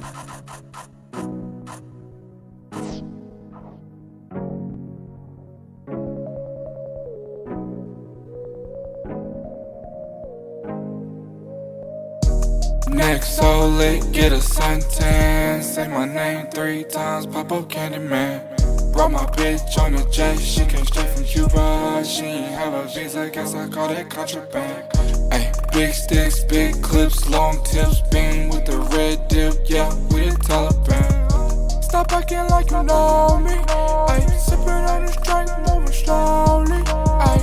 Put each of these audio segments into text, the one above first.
Neck so lit, get a suntan. Say my name 3 times, pop up Candyman. Brought my bitch on a jet, she came straight from Cuba. She ain't have a visa, guess I call that contraband. Ay, big sticks, big clips, long tips, beam with the red dip, yeah, we the Taliban. Stop acting like you know me. Ay, sippin' on this drink, moving slowly. Ay,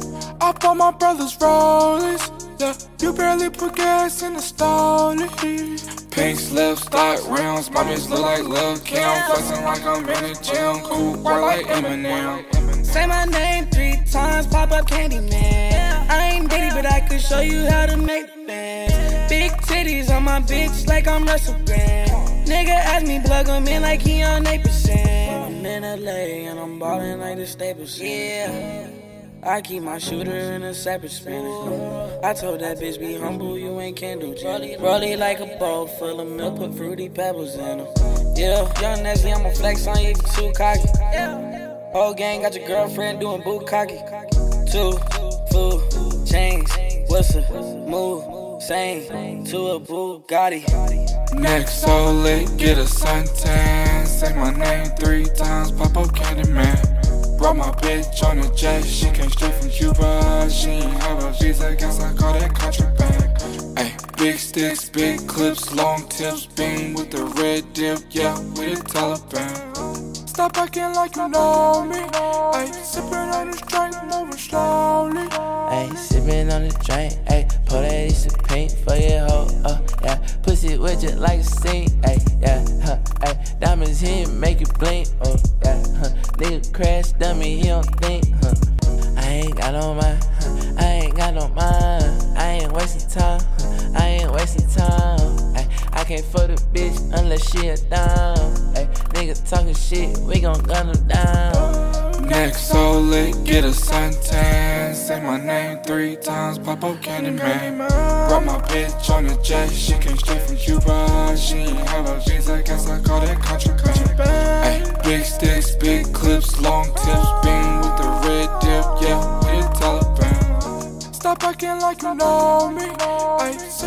I bought my brother's rollies. Yeah, you barely put gas in the stoley. Pink slips, stock rims, my bitch look like Lil Kim. Flexin' like I'm in the gym, cool boy like Eminem. Say my name 3 times, pop up Candyman. I ain't Diddy, but I could show you how to make the bands. Big titties on my bitch like I'm Russell Brand. Nigga ask me plug him in like he on 8%. I'm in LA and I'm ballin' like the Staples. Yeah. I keep my shooter in a separate spinner. I told that bitch be humble, you ain't Kendall Jenner. Rollie like a bowl full of milk, put fruity pebbles in them. Yeah, young Nessly, I'ma flex on you, you too cocky. Whole gang got your girlfriend doing bukkake. 2 full chains, what's a move? Same to a Bugatti. Neck so lit, get a suntan. Say my name 3 times, pop up Candyman. Brought my bitch on a jet, she came straight from Cuba. She ain't have a visa, guess I call that contraband. Ay, big sticks, big clips, long tips, beam with the red dip, yeah, we the Taliban. Stop acting like you know me. Ay, sippin' on this drink, moving slowly. Ay, sippin' on this drink, ay, pour that ace of paint for your hoe, yeah. Pussy with you like a sink, ay, yeah, ay. Diamonds here, make it blink, yeah, Nigga crash dummy, he don't think, I ain't got no mind, I ain't got no mind. I ain't wasting time, I ain't wasting time. Ay, I can't fuck the bitch unless she a dime. Ay, nigga talking shit, we gon' gun him down. Neck so lit, get a suntan. Say my name 3 times, pop up Candyman. Brought my bitch on a jet, she came straight from Cuba. She ain't have a visa, guess I call that contraband. Ay, big sticks, big clips, long tips, beam with the red dip, yeah, we the Taliban. Stop acting like you know me. Ay,